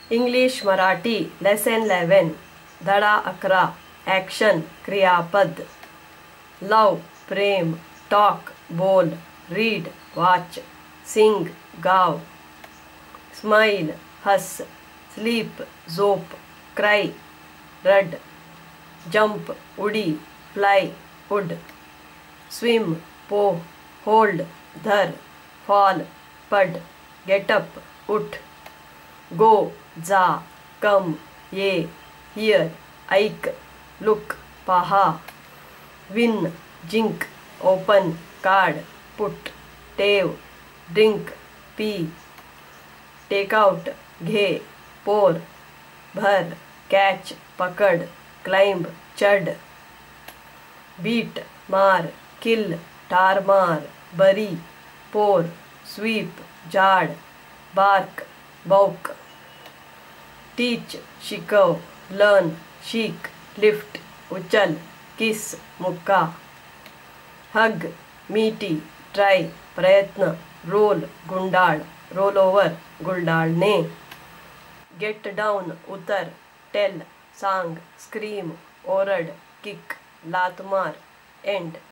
English Marathi lesson 11 धडा 11 action क्रियापद love प्रेम टॉक बोल रीड वाच सिंग गाव स्माइल हस स्लीप झोप क्राई रड जंप उडी फ्लाय उड स्विम पोह होल्ड धर फॉल पड गेटअप उठ गो जा कम ये हियर ऐक लुक पहा विन जिंक ओपन काढ पुट टेव ड्रिंक पी टेकआउट घे पोर भर कॅच पकड क्लाइंब चढ बीट मार किल ठार मार बरी पोर स्वीप झाड बार्क बौक टीच शिकव लर्न शिक लिफ्ट उचल किस मुक्का हग मीठी ट्राय प्रयत्न रोल गुंडाळ रोल ओव्हर गुंडाळणे गेट डाऊन उतर टेल सांग स्क्रीम ओरड किक लात मार एंड